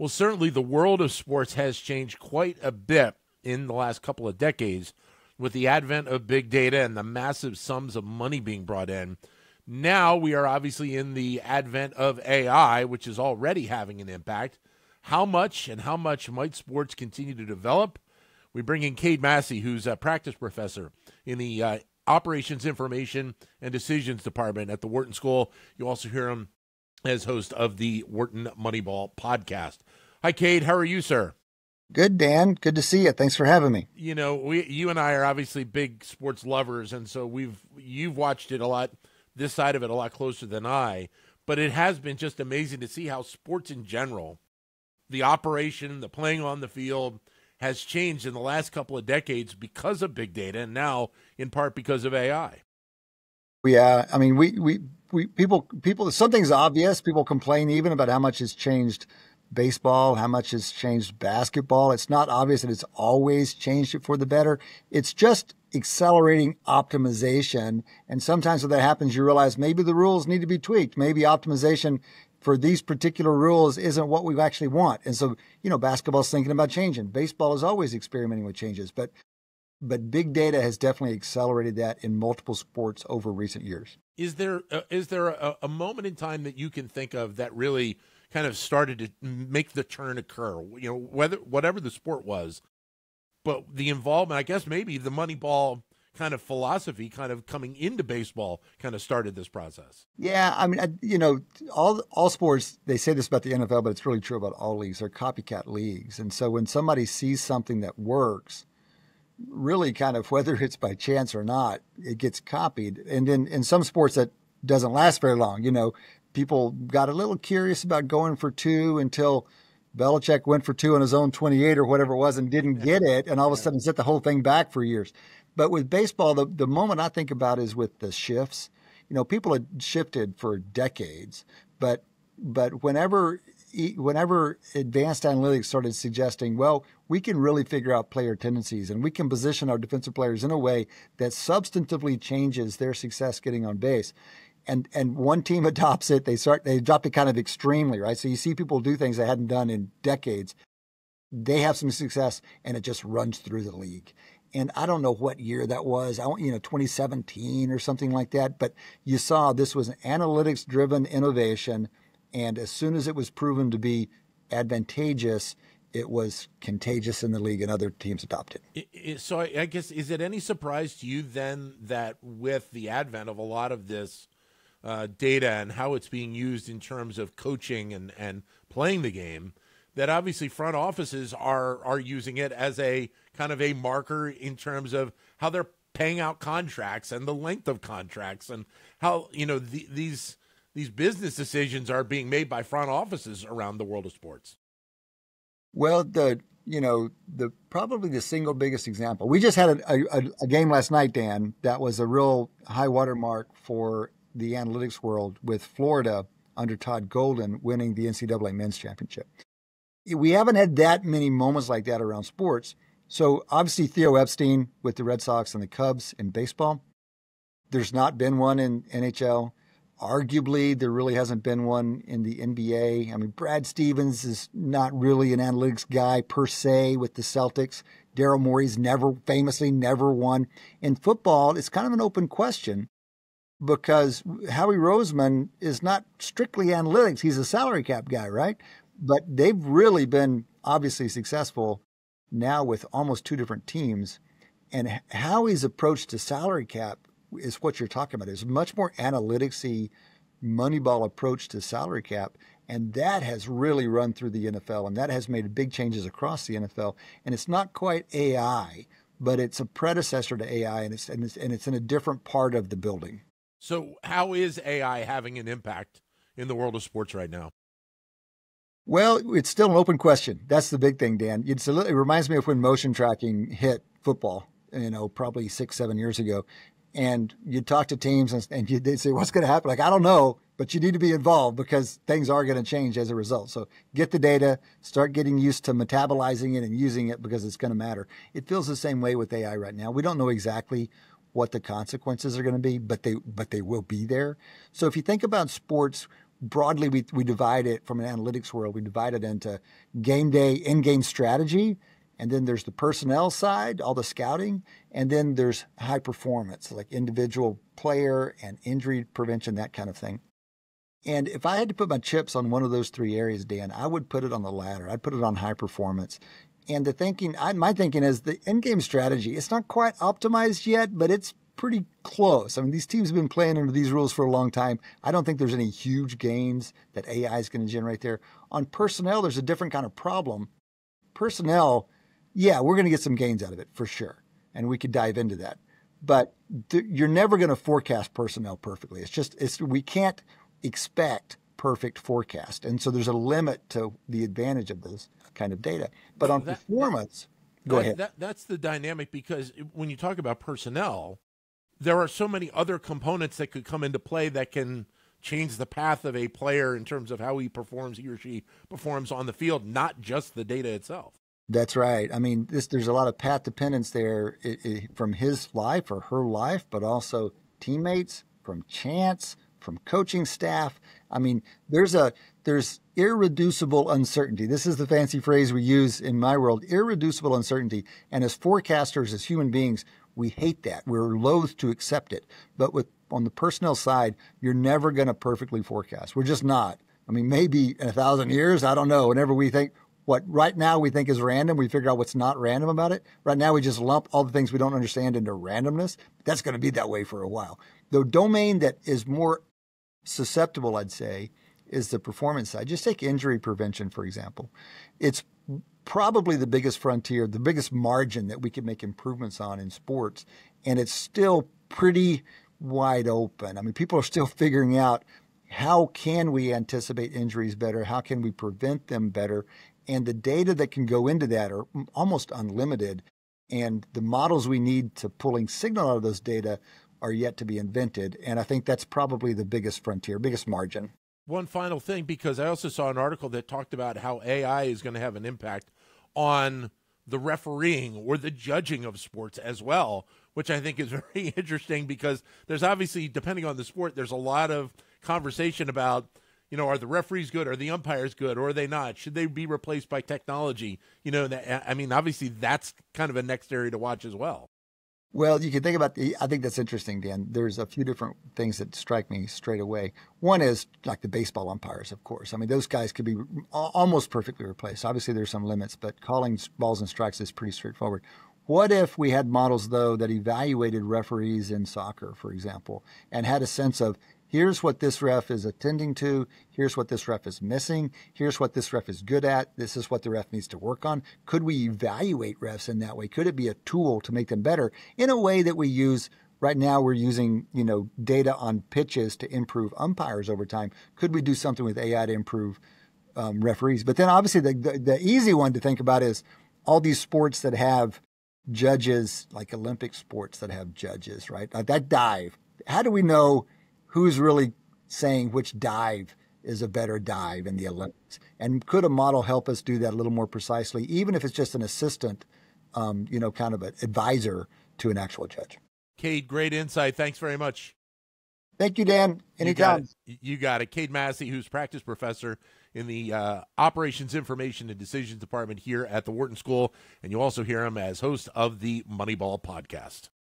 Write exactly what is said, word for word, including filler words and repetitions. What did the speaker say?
Well, certainly the world of sports has changed quite a bit in the last couple of decades with the advent of big data and the massive sums of money being brought in. Now we are obviously in the advent of A I, which is already having an impact. How much and how much might sports continue to develop? We bring in Cade Massey, who's a practice professor in the uh, Operations, Information, and Decisions Department at the Wharton School. You also hear him as host of the Wharton Moneyball podcast. Hi, Cade. How are you, sir? Good, Dan. Good to see you. Thanks for having me. You know, we, you and I are obviously big sports lovers, and so we've you've watched it a lot, this side of it a lot closer than I. But it has been just amazing to see how sports in general, the operation, the playing on the field, has changed in the last couple of decades because of big data, and now in part because of A I. Yeah, I mean, we we we people people. Something's obvious. People complain even about how much has changed baseball, how much has changed basketball. It's not obvious that it's always changed it for the better. It's just accelerating optimization. And sometimes when that happens, you realize maybe the rules need to be tweaked. Maybe optimization for these particular rules isn't what we actually want. And so, you know, basketball's thinking about changing. Baseball is always experimenting with changes. But but big data has definitely accelerated that in multiple sports over recent years. Is there uh, is there a, a moment in time that you can think of that really kind of started to make the turn occur? You know, whether whatever the sport was, but the involvement, I guess maybe the Moneyball kind of philosophy kind of coming into baseball kind of started this process. Yeah, I mean, I, you know, all all sports, they say this about the N F L, but it's really true about all leagues. They're copycat leagues. And so when somebody sees something that works, really kind of whether it's by chance or not, it gets copied. And then in some sports that doesn't last very long, you know, people got a little curious about going for two until Belichick went for two on his own twenty-eight or whatever it was and didn't get it. And all of a sudden set the whole thing back for years. But with baseball, the, the moment I think about is with the shifts. You know, people had shifted for decades, but but whenever whenever advanced analytics started suggesting, well, we can really figure out player tendencies and we can position our defensive players in a way that substantively changes their success getting on base. And and one team adopts it, they start they adopt it kind of extremely, right? So you see people do things they hadn't done in decades. They have some success, and it just runs through the league. And I don't know what year that was. I want you know twenty seventeen or something like that. But you saw this was an analytics-driven innovation, and as soon as it was proven to be advantageous, it was contagious in the league, and other teams adopted it. It, it. So I, I guess, is it any surprise to you then that with the advent of a lot of this uh, data and how it's being used in terms of coaching and, and playing the game, that obviously front offices are are using it as a kind of a marker in terms of how they're paying out contracts and the length of contracts and how, you know, the, these these business decisions are being made by front offices around the world of sports? Well, the you know the probably the single biggest example. We just had a, a, a game last night, Dan, that was a real high watermark for the analytics world with Florida under Todd Golden winning the N C double A men's championship. We haven't had that many moments like that around sports. So obviously Theo Epstein with the Red Sox and the Cubs in baseball. There's not been one in N H L. Arguably, there really hasn't been one in the N B A. I mean, Brad Stevens is not really an analytics guy per se with the Celtics. Daryl Morey's never, famously never won. In football, it's kind of an open question because Howie Roseman is not strictly analytics. He's a salary cap guy, right? But they've really been obviously successful now with almost two different teams. And Howie's approach to salary cap is what you're talking about. It's a much more analytics-y, Moneyball approach to salary cap. And that has really run through the N F L. And that has made big changes across the N F L. And it's not quite A I, but it's a predecessor to A I. And it's, and it's, and it's in a different part of the building. So how is A I having an impact in the world of sports right now? Well, it's still an open question. That's the big thing, Dan. It's a little, it reminds me of when motion tracking hit football, you know, probably six, seven years ago. And you talk to teams and, and you, they'd say, what's going to happen? Like, I don't know, but you need to be involved because things are going to change as a result. So get the data, start getting used to metabolizing it and using it because it's going to matter. It feels the same way with A I right now. We don't know exactly what the consequences are going to be, but they but they will be there. So if you think about sports, broadly, we, we divide it from an analytics world, we divide it into game day, in-game strategy, and then there's the personnel side, all the scouting, and then there's high performance, like individual player and injury prevention, that kind of thing. And if I had to put my chips on one of those three areas, Dan, I would put it on the latter. I'd put it on high performance. And the thinking, I, my thinking is the in-game strategy, it's not quite optimized yet, but it's pretty close. I mean, these teams have been playing under these rules for a long time. I don't think there's any huge gains that A I is going to generate there. On personnel, there's a different kind of problem. Personnel, yeah, we're going to get some gains out of it for sure. And we could dive into that. But th- you're never going to forecast personnel perfectly. It's just, it's we can't expect perfect forecast. And so there's a limit to the advantage of this kind of data. But on that, performance, that, go that, ahead. That, that's the dynamic, because when you talk about personnel, there are so many other components that could come into play that can change the path of a player in terms of how he performs, he or she performs on the field, not just the data itself. That's right. I mean, this, there's a lot of path dependence there it, it, from his life or her life, but also teammates, from chance, from coaching staff. I mean, there's a there's irreducible uncertainty. This is the fancy phrase we use in my world, irreducible uncertainty. And as forecasters, as human beings, we hate that. We're loath to accept it. But with on the personnel side, you're never going to perfectly forecast. We're just not. I mean, maybe in a thousand years, I don't know. Whenever we think what right now we think is random, we figure out what's not random about it. Right now, we just lump all the things we don't understand into randomness. That's going to be that way for a while. The domain that is more susceptible, I'd say, is the performance side. Just take injury prevention, for example. It's probably the biggest frontier, the biggest margin that we can make improvements on in sports, and it's still pretty wide open. I mean, people are still figuring out how can we anticipate injuries better, how can we prevent them better, and the data that can go into that are almost unlimited, and the models we need to pulling signal out of those data are yet to be invented. And I think that's probably the biggest frontier, biggest margin. One final thing, because I also saw an article that talked about how A I is going to have an impact on the refereeing or the judging of sports as well, which I think is very interesting, because there's obviously, depending on the sport, there's a lot of conversation about, you know, are the referees good? Are the umpires good? Or are they not? Should they be replaced by technology? You know, that, I mean, obviously that's kind of a next area to watch as well. Well, you can think about the, I think that's interesting, Dan. There's a few different things that strike me straight away. One is like the baseball umpires, of course. I mean, those guys could be almost perfectly replaced. Obviously, there's some limits, but calling balls and strikes is pretty straightforward. What if we had models, though, that evaluated referees in soccer, for example, and had a sense of, here's what this ref is attending to. Here's what this ref is missing. Here's what this ref is good at. This is what the ref needs to work on. Could we evaluate refs in that way? Could it be a tool to make them better in a way that we use right now? We're using, you know, data on pitches to improve umpires over time. Could we do something with A I to improve um, referees? But then obviously the, the, the easy one to think about is all these sports that have judges, like Olympic sports that have judges, right? Like that dive. How do we know who's really saying which dive is a better dive in the Olympics? And could a model help us do that a little more precisely, even if it's just an assistant, um, you know, kind of an advisor to an actual judge? Cade, great insight. Thanks very much. Thank you, Dan. Anytime. You got it. You got it. Cade Massey, who's practice professor in the uh, Operations, Information, and Decisions Department here at the Wharton School. And you also hear him as host of the Moneyball podcast.